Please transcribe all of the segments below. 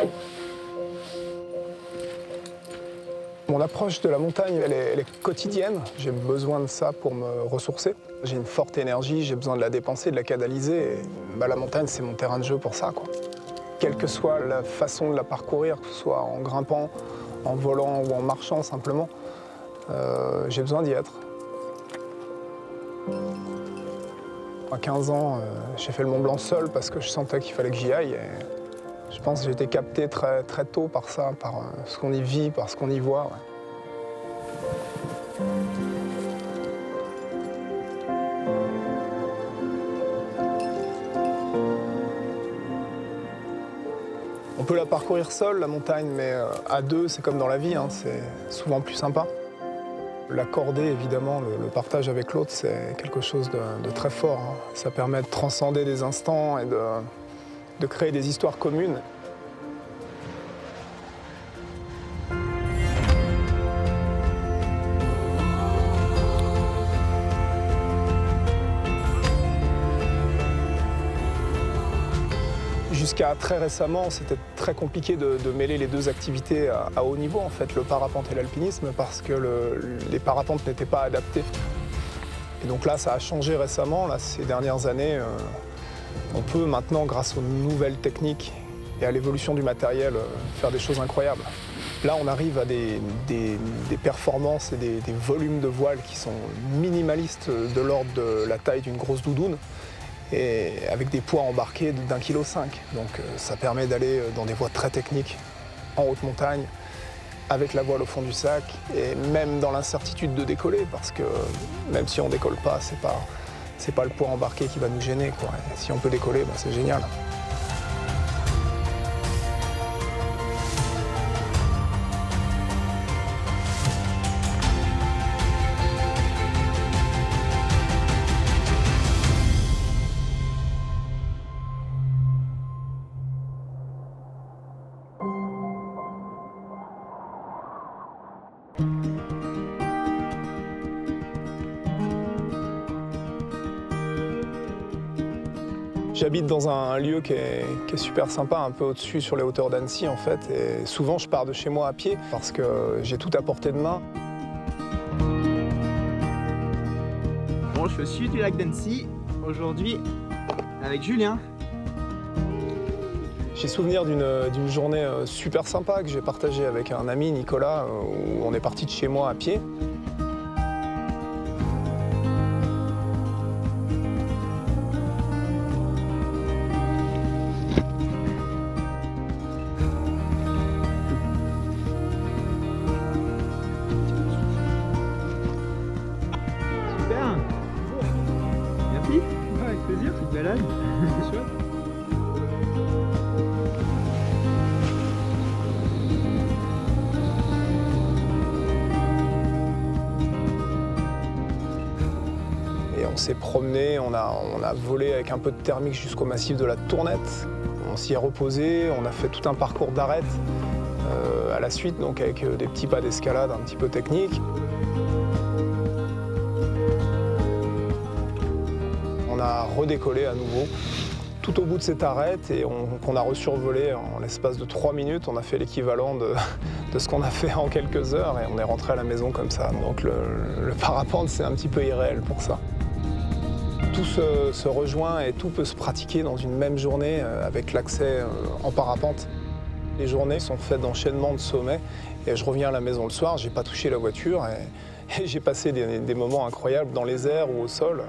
Mon approche de la montagne, elle est quotidienne. J'ai besoin de ça pour me ressourcer. J'ai une forte énergie, j'ai besoin de la dépenser, de la canaliser. Et, la montagne, c'est mon terrain de jeu pour ça, quoi. Quelle que soit la façon de la parcourir, que ce soit en grimpant, en volant ou en marchant simplement, j'ai besoin d'y être. À 15 ans, j'ai fait le Mont Blanc seul parce que je sentais qu'il fallait que j'y aille. Et je pense que j'ai été capté très, très tôt par ça, par ce qu'on y vit, par ce qu'on y voit. Ouais. On peut la parcourir seul, la montagne, mais à deux, c'est comme dans la vie, hein, c'est souvent plus sympa. La cordée, évidemment, le partage avec l'autre, c'est quelque chose de très fort. Hein. Ça permet de transcender des instants et de créer des histoires communes. Jusqu'à très récemment, c'était très compliqué de mêler les deux activités à haut niveau, en fait, le parapente et l'alpinisme, parce que les parapentes n'étaient pas adaptés. Et donc là, ça a changé récemment. Là, ces dernières années, on peut maintenant, grâce aux nouvelles techniques et à l'évolution du matériel, faire des choses incroyables. Là, on arrive à des performances et des volumes de voile qui sont minimalistes, de l'ordre de la taille d'une grosse doudoune, et avec des poids embarqués d'1,5 kg. Donc ça permet d'aller dans des voies très techniques, en haute montagne, avec la voile au fond du sac, et même dans l'incertitude de décoller, parce que même si on ne décolle pas, c'est pas le poids embarqué qui va nous gêner, quoi. Et si on peut décoller, c'est génial. J'habite dans un lieu qui est super sympa, un peu au-dessus sur les hauteurs d'Annecy en fait. Et souvent je pars de chez moi à pied parce que j'ai tout à portée de main. Bon, je suis au sud du lac d'Annecy aujourd'hui avec Julien. J'ai souvenir d'une journée super sympa que j'ai partagée avec un ami, Nicolas, où on est parti de chez moi à pied. Avec plaisir, c'est de balade, c'est chouette. Et on s'est promené, on a volé avec un peu de thermique jusqu'au massif de la Tournette. On s'y est reposé, on a fait tout un parcours d'arête à la suite, donc avec des petits pas d'escalade un petit peu techniques. On a redécollé à nouveau tout au bout de cette arête et qu'on a resurvolé en l'espace de 3 minutes. On a fait l'équivalent de ce qu'on a fait en quelques heures et on est rentré à la maison comme ça. Donc le parapente, c'est un petit peu irréel pour ça. Tout se rejoint et tout peut se pratiquer dans une même journée avec l'accès en parapente. Les journées sont faites d'enchaînements de sommets et je reviens à la maison le soir, j'ai pas touché la voiture et j'ai passé des moments incroyables dans les airs ou au sol.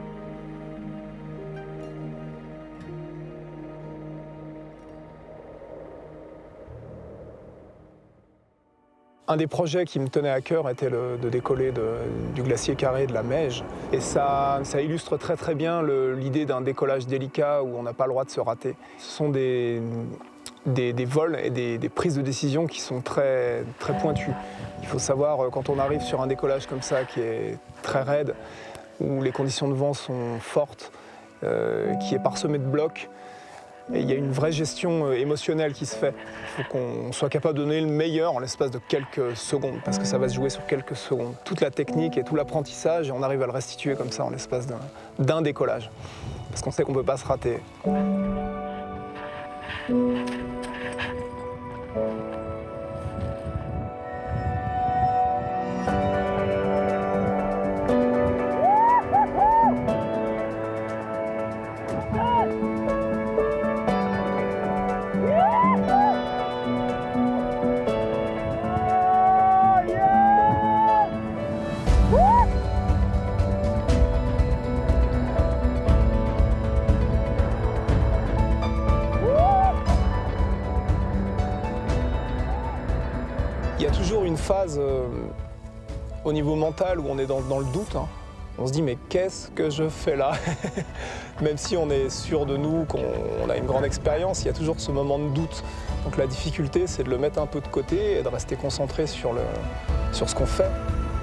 Un des projets qui me tenait à cœur était de décoller du glacier carré de la Meije. Et ça illustre très très bien l'idée d'un décollage délicat où on n'a pas le droit de se rater. Ce sont des vols et des prises de décision qui sont très, très pointues. Il faut savoir, quand on arrive sur un décollage comme ça qui est très raide, où les conditions de vent sont fortes, qui est parsemé de blocs, et il y a une vraie gestion émotionnelle qui se fait. Il faut qu'on soit capable de donner le meilleur en l'espace de quelques secondes, parce que ça va se jouer sur quelques secondes. Toute la technique et tout l'apprentissage, et on arrive à le restituer comme ça en l'espace d'un décollage. Parce qu'on sait qu'on ne peut pas se rater. Il y a toujours une phase au niveau mental où on est dans le doute. Hein. On se dit mais qu'est-ce que je fais là? Même si on est sûr de nous, qu'on a une grande expérience, il y a toujours ce moment de doute. Donc la difficulté, c'est de le mettre un peu de côté et de rester concentré sur ce qu'on fait.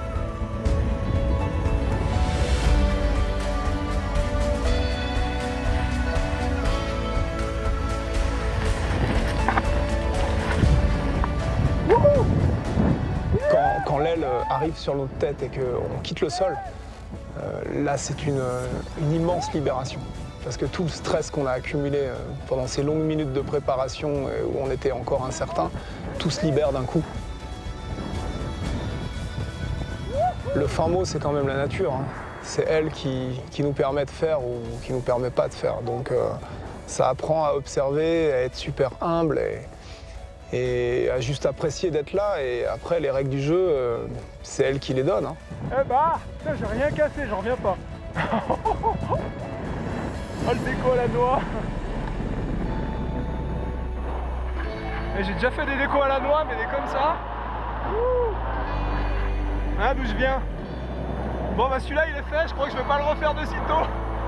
Quand l'aile arrive sur notre tête et qu'on quitte le sol, là c'est une immense libération. Parce que tout le stress qu'on a accumulé pendant ces longues minutes de préparation où on était encore incertain, tout se libère d'un coup. Le fin mot, c'est quand même la nature. Hein. C'est elle qui nous permet de faire ou qui nous permet pas de faire. Donc ça apprend à observer, à être super humble et à juste apprécier d'être là. Et après, les règles du jeu, c'est elle qui les donne. Hein. Eh bah, j'ai rien cassé, j'en reviens pas. Oh, le déco à la noix. Et j'ai déjà fait des décos à la noix, mais des comme ça. Hein, d'où je viens. Bon bah celui-là il est fait, je crois que je vais pas le refaire de sitôt.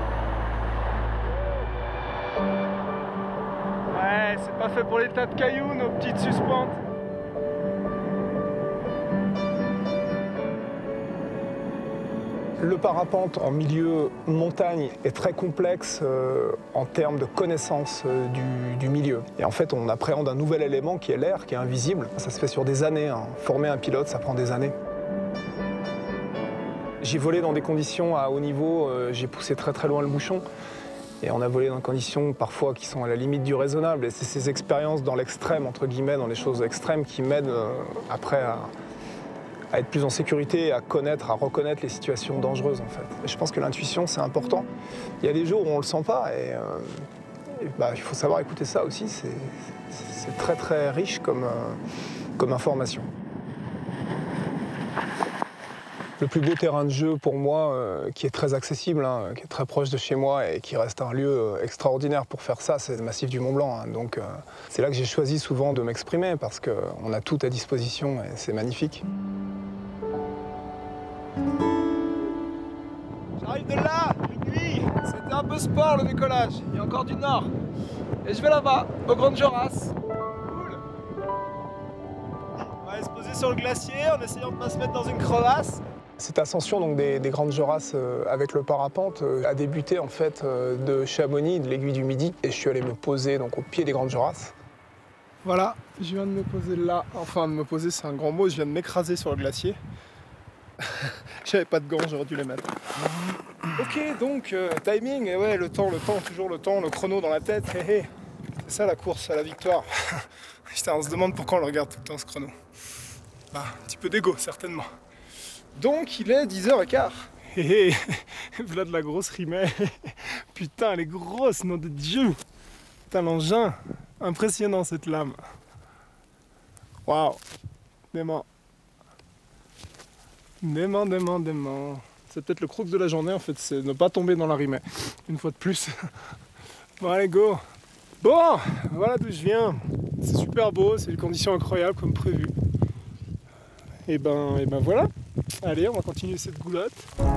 Ouais, c'est pas fait pour les tas de cailloux, nos petites suspentes. Le parapente en milieu montagne est très complexe en termes de connaissance du milieu. Et en fait, on appréhende un nouvel élément qui est l'air, qui est invisible. Ça se fait sur des années. Hein. Former un pilote, ça prend des années. J'ai volé dans des conditions à haut niveau, j'ai poussé très très loin le bouchon. Et on a volé dans des conditions parfois qui sont à la limite du raisonnable. Et c'est ces expériences dans l'extrême, entre guillemets, dans les choses extrêmes, qui m'aident après à être plus en sécurité, à connaître, à reconnaître les situations dangereuses en fait. Et je pense que l'intuition c'est important. Il y a des jours où on le sent pas et il faut savoir écouter ça aussi. C'est très très riche comme information. Le plus beau terrain de jeu pour moi, qui est très accessible, hein, qui est très proche de chez moi et qui reste un lieu extraordinaire pour faire ça, c'est le massif du Mont-Blanc. Hein. Donc c'est là que j'ai choisi souvent de m'exprimer parce qu'on a tout à disposition et c'est magnifique. J'arrive de là, de nuit. C'était un peu sport le décollage. Il y a encore du nord. Et je vais là-bas, aux Grandes Jorasses. Cool. On va aller se poser sur le glacier en essayant de ne pas se mettre dans une crevasse. Cette ascension donc, des Grandes Jorasses avec le parapente a débuté en fait de Chamonix, de l'Aiguille du Midi. Et je suis allé me poser donc, au pied des Grandes Jorasses. Voilà, je viens de me poser là. Enfin, de me poser, c'est un grand mot. Je viens de m'écraser sur le glacier. J'avais pas de gants, j'aurais dû les mettre. Ok, donc timing, et ouais, le temps, toujours le temps, le chrono dans la tête. C'est ça la course à la victoire. Putain, on se demande pourquoi on le regarde tout le temps ce chrono. Bah, un petit peu d'ego, certainement. Donc, il est 10h15. Voilà de la grosse rimée. Putain, elle est grosse, nom de Dieu. Putain, l'engin. Impressionnant cette lame. Waouh. Dément. Dément. C'est peut-être le crux de la journée en fait, c'est ne pas tomber dans la rimée. Une fois de plus. Bon, allez, go. Bon, voilà d'où je viens. C'est super beau, c'est des conditions incroyables comme prévu. Et ben voilà. Allez, on va continuer cette goulotte.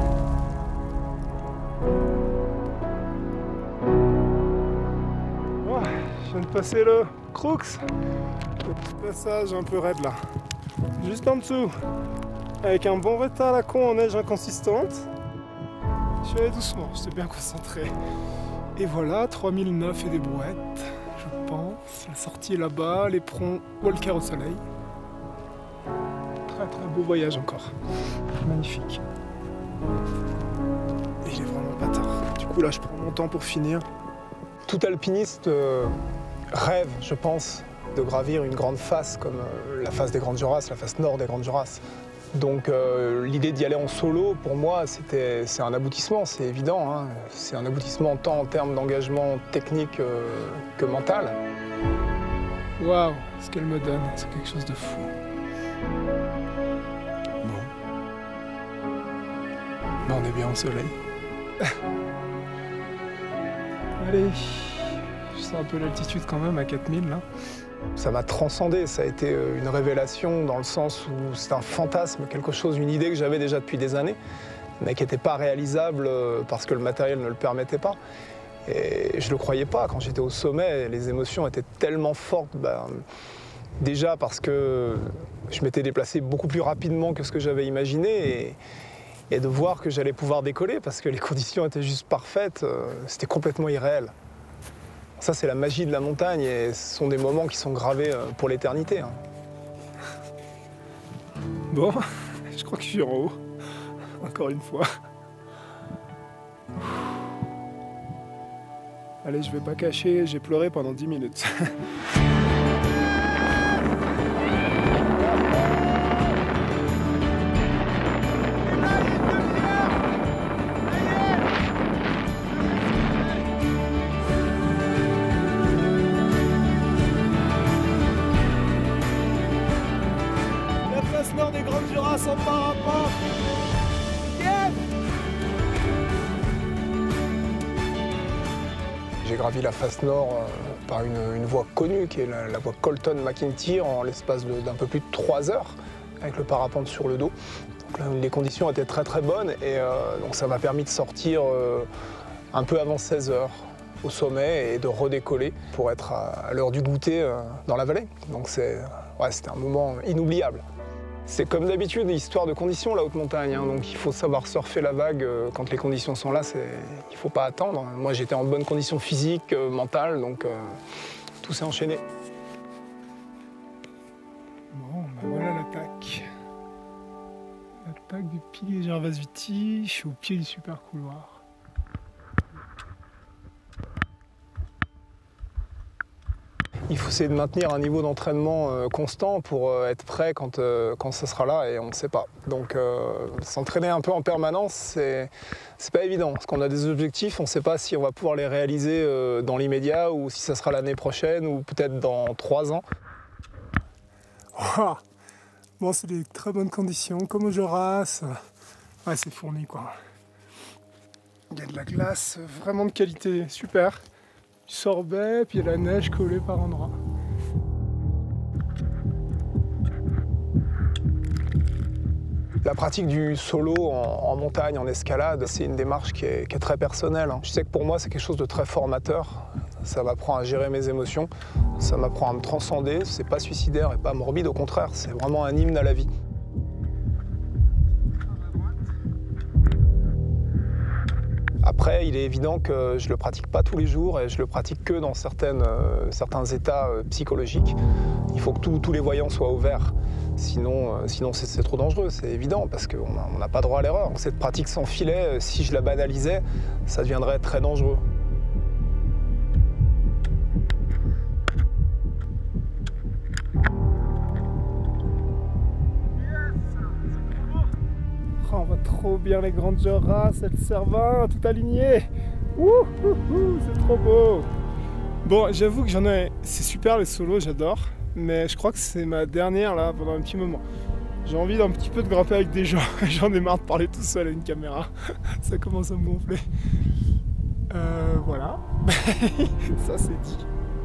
Oh, je viens de passer le crux. Le petit passage un peu raide là. Juste en dessous. Avec un bon retard à la con en neige inconsistante. Je suis allé doucement, j'étais bien concentré. Et voilà, 3009 et des brouettes, je pense. La sortie est là-bas, l'éperon Walker au soleil. Très très beau voyage encore. Magnifique. Et il est vraiment pas tard. Du coup là je prends mon temps pour finir. Tout alpiniste rêve, je pense, de gravir une grande face comme la face des Grandes Jorasses, la face nord des Grandes Jorasses. Donc l'idée d'y aller en solo, pour moi, c'est un aboutissement, c'est évident. Hein. C'est un aboutissement tant en termes d'engagement technique que mental. Waouh, ce qu'elle me donne, c'est quelque chose de fou. Bon. On est bien au soleil. Allez, je sens un peu l'altitude quand même à 4000 là. Ça m'a transcendé, ça a été une révélation dans le sens où c'est un fantasme, quelque chose, une idée que j'avais déjà depuis des années, mais qui n'était pas réalisable parce que le matériel ne le permettait pas. Et je ne le croyais pas, quand j'étais au sommet, les émotions étaient tellement fortes. Déjà parce que je m'étais déplacé beaucoup plus rapidement que ce que j'avais imaginé et de voir que j'allais pouvoir décoller parce que les conditions étaient juste parfaites, c'était complètement irréel. Ça, c'est la magie de la montagne et ce sont des moments qui sont gravés pour l'éternité. Hein. Bon, je crois que je suis en haut, encore une fois. Allez, je vais pas cacher, j'ai pleuré pendant 10 minutes. Nord des Grandes Jorasses en parapente. Yes! J'ai gravi la face nord par une voie connue qui est la voie Colton-McIntyre en l'espace d'un peu plus de 3 heures avec le parapente sur le dos. Donc là, les conditions étaient très très bonnes et donc ça m'a permis de sortir un peu avant 16 heures au sommet et de redécoller pour être à l'heure du goûter dans la vallée. Donc c'était un moment inoubliable. C'est comme d'habitude, histoire de conditions, la haute montagne. Hein, donc il faut savoir surfer la vague quand les conditions sont là, il ne faut pas attendre. Moi j'étais en bonne condition physique, mentale, donc tout s'est enchaîné. Bon, voilà l'attaque. L'attaque du pilier Gervasviti, je suis au pied du super couloir. Il faut essayer de maintenir un niveau d'entraînement constant pour être prêt quand ça sera là et on ne sait pas. Donc s'entraîner un peu en permanence, c'est pas évident. Parce qu'on a des objectifs, on ne sait pas si on va pouvoir les réaliser dans l'immédiat ou si ça sera l'année prochaine ou peut-être dans 3 ans. Wow. Bon, c'est des très bonnes conditions, comme au Joras. Ouais, c'est fourni quoi. Il y a de la glace vraiment de qualité, super. Du sorbet, puis il y a la neige collée par endroits. La pratique du solo en montagne, en escalade, c'est une démarche qui est très personnelle. Je sais que pour moi, c'est quelque chose de très formateur. Ça m'apprend à gérer mes émotions, ça m'apprend à me transcender. C'est pas suicidaire et pas morbide, au contraire, c'est vraiment un hymne à la vie. Après, il est évident que je ne le pratique pas tous les jours et je le pratique que dans certains états psychologiques. Il faut que tous les voyants soient ouverts, sinon c'est trop dangereux, c'est évident, parce qu'on n'a pas droit à l'erreur. Cette pratique sans filet, si je la banalisais, ça deviendrait très dangereux. On voit trop bien les Grandes Jorasses, elles servent tout aligné. C'est trop beau. Bon, j'avoue que c'est super les solos, j'adore. Mais je crois que c'est ma dernière là pendant un petit moment. J'ai envie d'un petit peu de grimper avec des gens. J'en ai marre de parler tout seul à une caméra. Ça commence à me gonfler. Voilà. Ça c'est dit.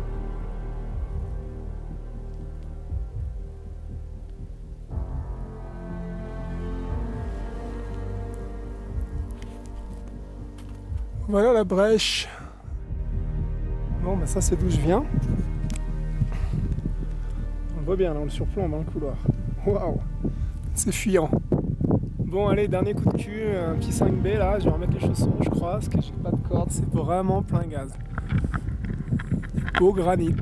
Voilà la brèche. Bon, bah ça c'est d'où je viens. On le voit bien là, on le surplombe dans le couloir. Waouh, c'est fuyant. Bon, allez, dernier coup de cul, un petit 5B là. Je vais remettre les chaussons, je crois, parce que j'ai pas de corde. C'est vraiment plein gaz. Beau granit.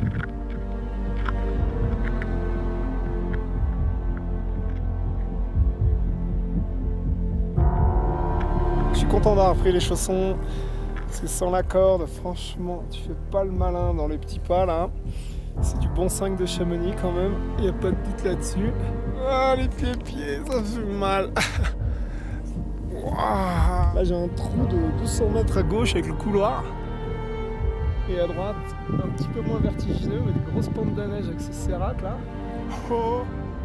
Je suis content d'avoir pris les chaussons, parce que sans la corde, franchement, tu fais pas le malin dans les petits pas là. C'est du bon 5 de Chamonix quand même, il n'y a pas de doute là-dessus. Ah, les pieds, ça fait mal. Wow. Là j'ai un trou de 200 mètres à gauche avec le couloir. Et à droite, un petit peu moins vertigineux, mais des grosses pentes de neige avec ces séracs là. Oh.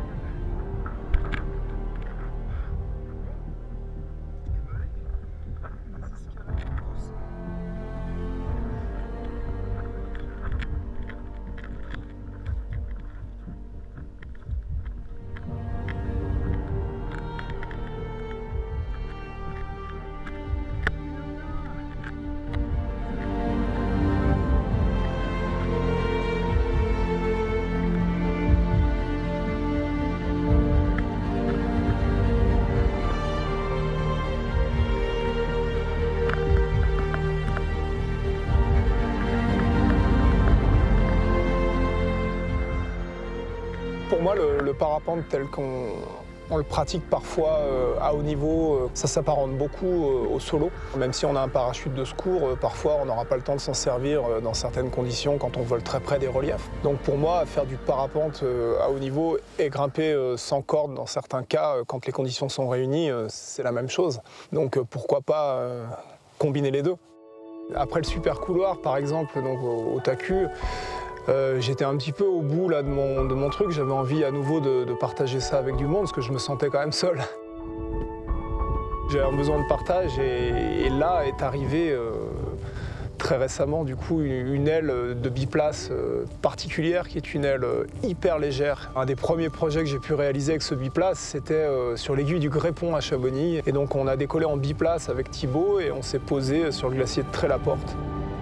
Pour moi, le parapente tel qu'on le pratique parfois à haut niveau, ça s'apparente beaucoup au solo. Même si on a un parachute de secours, parfois on n'aura pas le temps de s'en servir dans certaines conditions quand on vole très près des reliefs. Donc pour moi, faire du parapente à haut niveau et grimper sans corde dans certains cas, quand les conditions sont réunies, c'est la même chose. Donc pourquoi pas combiner les deux. Après le super couloir, par exemple, donc au TACU, j'étais un petit peu au bout là, de mon truc, j'avais envie à nouveau de partager ça avec du monde parce que je me sentais quand même seul. J'avais un besoin de partage et là est arrivée très récemment du coup une aile de biplace particulière qui est une aile hyper légère. Un des premiers projets que j'ai pu réaliser avec ce biplace, c'était sur l'aiguille du Grépon à Chamonix. Et donc on a décollé en biplace avec Thibaut et on s'est posé sur le glacier de Tré-la-Porte.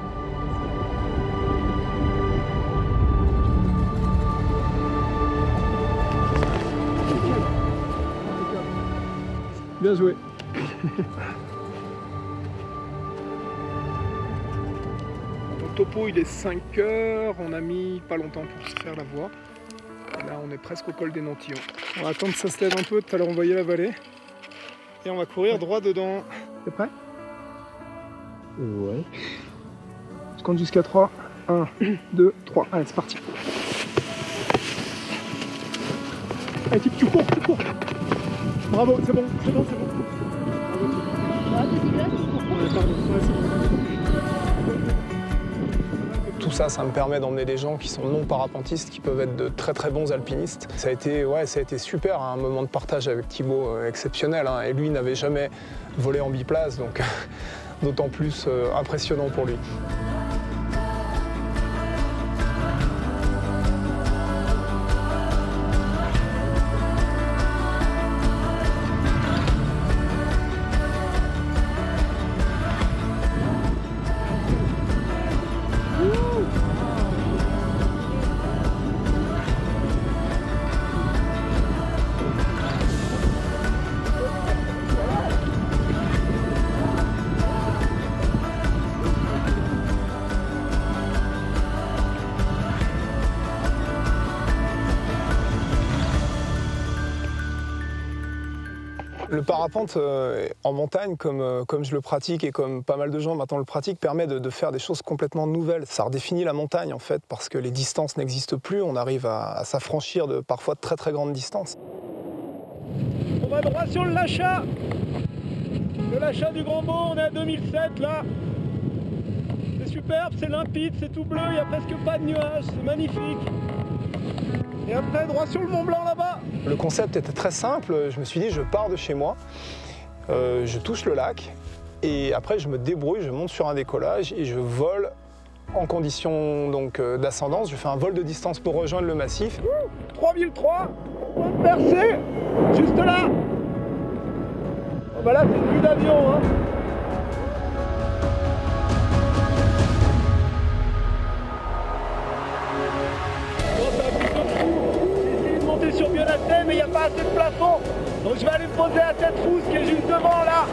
Bien joué. Le topo il est 5 heures, on a mis pas longtemps pour se faire la voie. Là on est presque au col des Nantillons. On va attendre que ça se lève un peu, tout à l'heure on voyait la vallée. Et on va courir droit dedans. T'es prêt? Ouais. Je compte jusqu'à 3. 1, 2, 3. Allez, c'est parti. Allez, tu cours, tu cours. Bravo, c'est bon, c'est bon, c'est bon. Tout ça, ça me permet d'emmener des gens qui sont non parapentistes, qui peuvent être de très très bons alpinistes. Ça a été super, un moment de partage avec Thibaut exceptionnel. Hein, et lui n'avait jamais volé en biplace, donc d'autant plus impressionnant pour lui. Le parapente en montagne, comme je le pratique et comme pas mal de gens maintenant le pratiquent, permet de faire des choses complètement nouvelles. Ça redéfinit la montagne en fait, parce que les distances n'existent plus, on arrive à s'affranchir de parfois de très très grandes distances. On va droit sur le Lachat. Le Lachat du Grand Bond, on est à 2007 là. C'est superbe, c'est limpide, c'est tout bleu, il n'y a presque pas de nuages, c'est magnifique. Et après, droit sur le Mont Blanc là-bas. Le concept était très simple, je me suis dit je pars de chez moi, je touche le lac et après je me débrouille, je monte sur un décollage et je vole en condition d'ascendance, je fais un vol de distance pour rejoindre le massif. 3003, point de percée, juste là. Oh bah là c'est une vue d'avion hein. Sur Bionatem, mais il n'y a pas assez de plafond. Donc je vais aller me poser à cette frousse qui est juste devant là.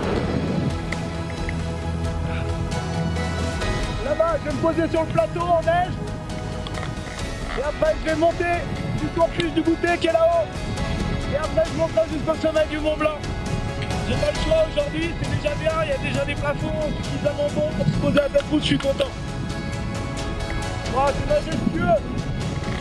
Là-bas, je vais me poser sur le plateau en neige. Et après, je vais monter jusqu'au refuge du goûter qui est là-haut. Et après, je monterai jusqu'au sommet du Mont Blanc. J'ai pas le choix aujourd'hui, c'est déjà bien. Il y a déjà des plafonds suffisamment bons pour se poser à cette frousse, je suis content. Oh, c'est majestueux.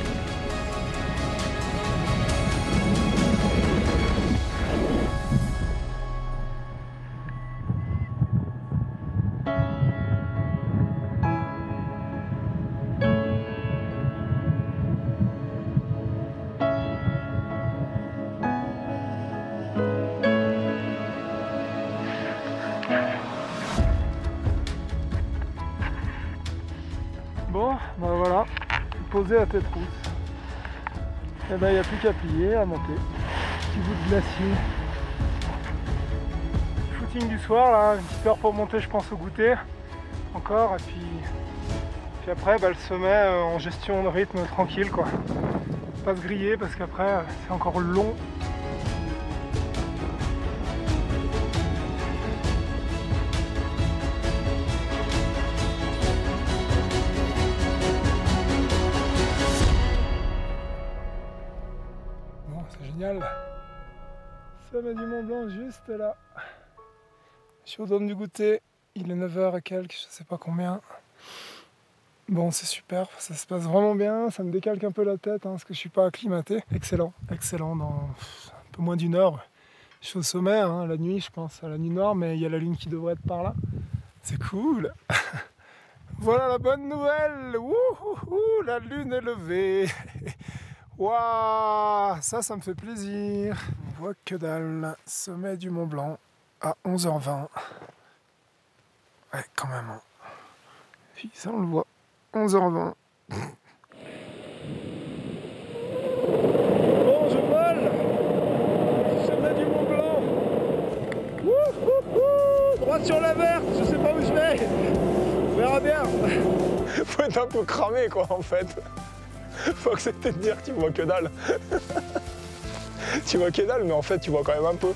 bah voilà, posé à tête rousse. Et ben il n'y a plus qu'à plier, à monter. Petit bout de glacier. Footing du soir là, une petite heure pour monter je pense au goûter. Encore et puis après bah, le sommet en gestion de rythme tranquille quoi. Pas se griller parce qu'après c'est encore long. Bon, c'est génial. Sommet du Mont Blanc juste là. Je suis au dôme du goûter. Il est 9h et quelques, je sais pas combien. Bon, c'est super, ça se passe vraiment bien. Ça me décalque un peu la tête parce que je suis pas acclimaté. Excellent, excellent. Dans un peu moins d'une heure, je suis au sommet, la nuit, je pense, à la nuit noire, mais il y a la lune qui devrait être par là. C'est cool. Voilà la bonne nouvelle. Wouhouhou, la lune est levée. Waouh, ça me fait plaisir. On voit que dalle. Sommet du Mont Blanc à 11h20. Ouais, quand même. Puis ça, on le voit. 11h20. Bon, je vole. Sommet du Mont Blanc. Wouhouhou, droit sur la verte. Je sais pas où je vais. On verra bien. Faut être un peu cramé quoi en fait. Faut accepter de dire que tu vois que dalle. Tu vois que dalle, mais en fait tu vois quand même un peu.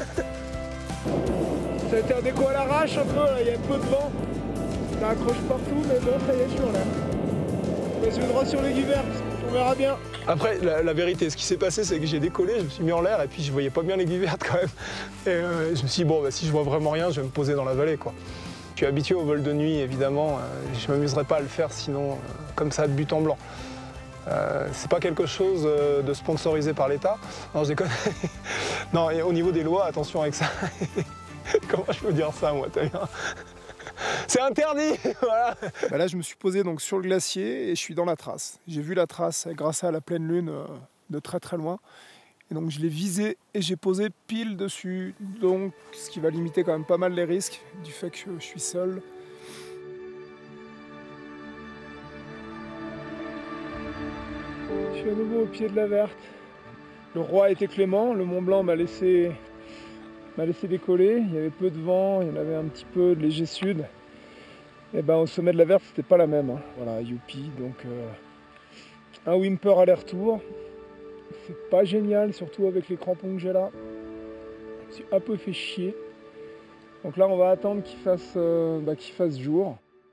Ça a été un déco à l'arrache un peu, là, il y a un peu de vent. Ça accroche partout, mais bon, ça y est, je suis en l'air. Je vais droit sur l'aiguille verte, on verra bien. Après, la vérité, ce qui s'est passé, c'est que j'ai décollé, je me suis mis en l'air et puis je voyais pas bien l'aiguille verte quand même. Et je me suis dit, bon, bah, si je vois vraiment rien, je vais me poser dans la vallée, quoi. Je suis habitué au vol de nuit, évidemment. Je m'amuserais pas à le faire sinon, comme ça, de but en blanc. C'est pas quelque chose de sponsorisé par l'État. Non, je déconne. Non, et au niveau des lois, attention avec ça. Comment je peux dire ça, moi, t'as bien. C'est interdit, voilà. Bah là, je me suis posé donc sur le glacier et je suis dans la trace. J'ai vu la trace grâce à la pleine lune de très très loin. Et donc je l'ai visé et j'ai posé pile dessus. Donc, ce qui va limiter quand même pas mal les risques du fait que je suis seul. Je suis à nouveau au pied de la verte. Le roi était clément, le Mont Blanc m'a laissé décoller. Il y avait peu de vent, il y en avait un petit peu de léger sud. Et ben au sommet de la verte, c'était pas la même. Voilà, youpi, donc un whimper aller-retour. C'est pas génial, surtout avec les crampons que j'ai là. Je me suis un peu fait chier. Donc là, on va attendre qu'il fasse jour.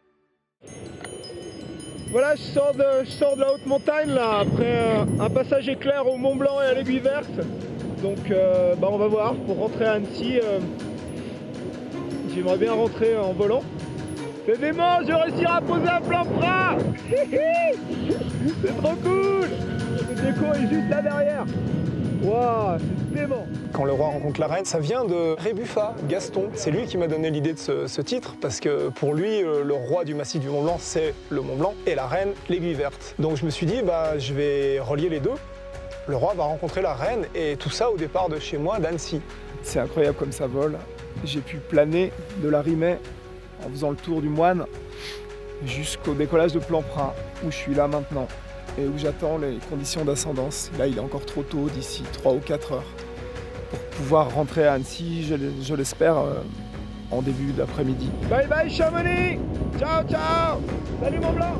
Voilà, je sors de la haute montagne là, après un passage éclair au Mont Blanc et à l'Aiguille Verte. Donc on va voir, pour rentrer à Annecy, j'aimerais bien rentrer en volant. C'est dément, je vais réussir à poser un plan plat. C'est trop cool. Le déco est juste là derrière. Waouh, c'est dément. Quand le roi rencontre la reine, ça vient de Rébuffa, Gaston. C'est lui qui m'a donné l'idée de ce titre, parce que pour lui, le roi du massif du Mont Blanc, c'est le Mont Blanc, et la reine, l'Aiguille Verte. Donc je me suis dit, je vais relier les deux. Le roi va rencontrer la reine, et tout ça au départ de chez moi, d'Annecy. C'est incroyable comme ça vole. J'ai pu planer de la Rimée en faisant le tour du Moine jusqu'au décollage de Plampras, où je suis là maintenant, et où j'attends les conditions d'ascendance. Là, il est encore trop tôt, d'ici 3 ou 4 heures, pour pouvoir rentrer à Annecy, je l'espère, en début d'après-midi. Bye bye Chamonix. Ciao, ciao. Salut Mont Blanc.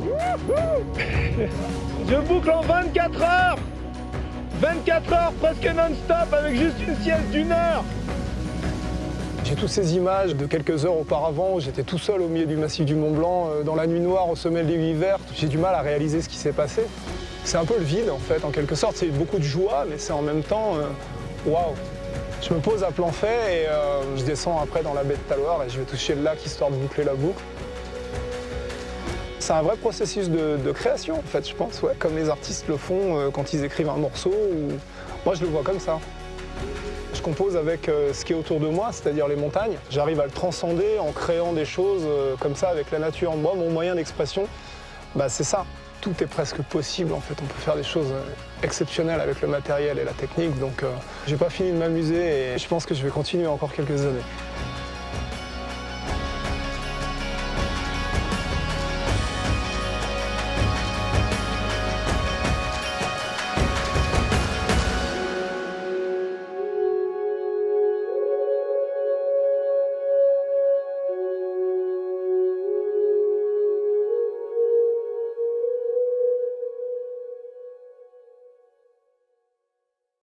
Je boucle en 24 heures. 24 heures presque non-stop avec juste une sieste d'1 heure. J'ai toutes ces images de quelques heures auparavant où j'étais tout seul au milieu du massif du Mont Blanc, dans la nuit noire, au sommet de l'Aiguille Verte. J'ai du mal à réaliser ce qui s'est passé. C'est un peu le vide en fait, en quelque sorte. C'est beaucoup de joie, mais c'est en même temps, waouh. Je me pose à plan fait et je descends après dans la baie de Talloires et je vais toucher le lac histoire de boucler la boucle. C'est un vrai processus de création en fait, je pense, ouais. Comme les artistes le font quand ils écrivent un morceau. Moi, je le vois comme ça. Je compose avec ce qui est autour de moi, c'est-à-dire les montagnes. J'arrive à le transcender en créant des choses comme ça avec la nature. Moi, mon moyen d'expression, c'est ça. Tout est presque possible en fait. On peut faire des choses exceptionnelles avec le matériel et la technique. Donc, j'ai pas fini de m'amuser et je pense que je vais continuer encore quelques années.